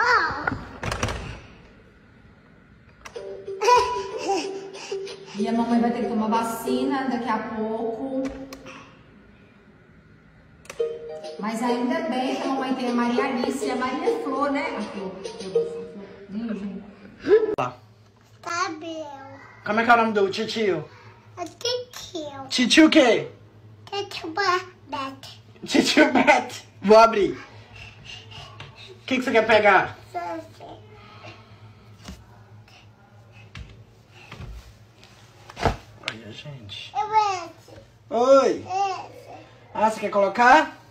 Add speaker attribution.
Speaker 1: E a mamãe vai ter que tomar vacina daqui a pouco. Mas ainda bem que a mamãe tem a Maria Alice e a Maria Flor, né? A Flor.
Speaker 2: Como é que é o nome do titio?
Speaker 3: Titio.
Speaker 2: Titio o quê?
Speaker 3: Titio Beto.
Speaker 2: Titio Beto. Vou abrir. O que você quer pegar? Olha, gente. Oi. Ah, você quer colocar?